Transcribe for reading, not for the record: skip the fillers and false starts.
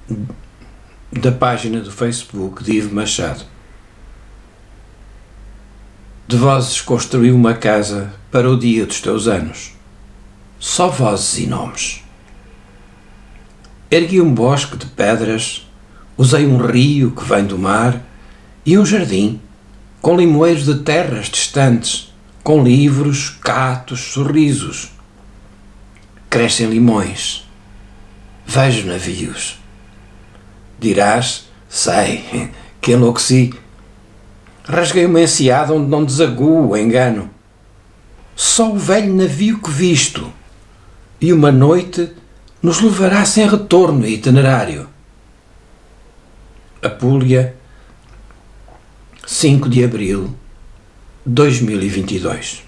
da página do Facebook de Ivo Machado. De vozes construí uma casa para o dia dos teus anos. Só vozes e nomes. Ergui um bosque de pedras, usei um rio que vem do mar e um jardim, com limoeiros de terras distantes, com livros, catos, sorrisos. Crescem limões. Vejo navios. Dirás, sei, que enlouqueci. Rasguei uma enseada onde não desaguo o engano. Só o velho navio que visto, e uma noite nos levará sem retorno e itinerário. Apúlia, 5 de abril de 2022.